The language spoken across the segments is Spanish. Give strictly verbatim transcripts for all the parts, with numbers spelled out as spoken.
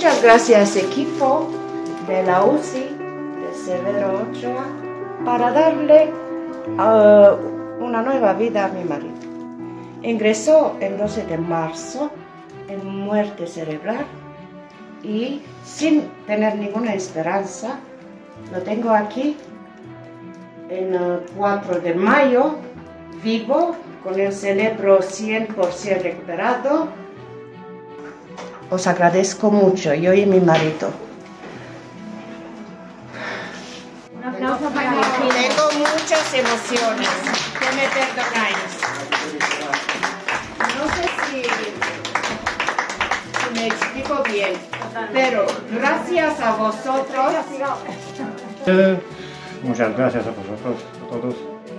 Muchas gracias equipo de la U C I, de Severo Ochoa, para darle uh, una nueva vida a mi marido. Ingresó el doce de marzo en muerte cerebral y sin tener ninguna esperanza, lo tengo aquí en el cuatro de mayo, vivo, con el cerebro cien por ciento recuperado. Os agradezco mucho, yo y mi marido. Un aplauso para mi Tengo muchas emociones, que me perdonáis. No sé si, si me explico bien, pero gracias a vosotros. Muchas gracias a vosotros, a todos.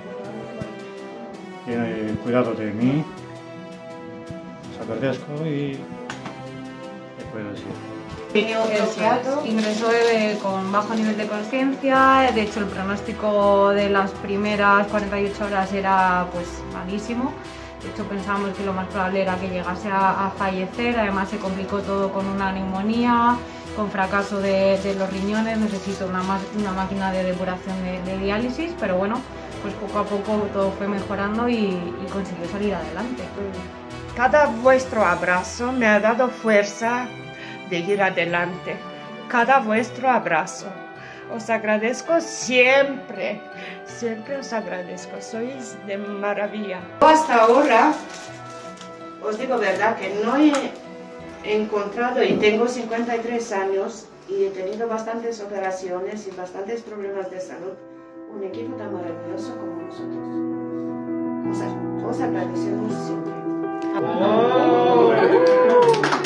Tienen cuidado de mí. Os agradezco y... ¿qué puedo decir? Ingresó eh, con bajo nivel de conciencia. De hecho, el pronóstico de las primeras cuarenta y ocho horas era pues malísimo. De hecho, pensábamos que lo más probable era que llegase a, a fallecer. Además, se complicó todo con una neumonía, con fracaso de, de los riñones. Necesito una, una máquina de depuración de, de diálisis, pero bueno, pues poco a poco todo fue mejorando y, y consiguió salir adelante. Cada vuestro abrazo me ha dado fuerza de ir adelante. Cada vuestro abrazo. Os agradezco siempre, siempre os agradezco. Sois de maravilla. Hasta ahora, os digo verdad que no he encontrado, y tengo cincuenta y tres años, y he tenido bastantes operaciones y bastantes problemas de salud, un equipo tan maravilloso como vosotros. Os, os agradecemos siempre. Oh.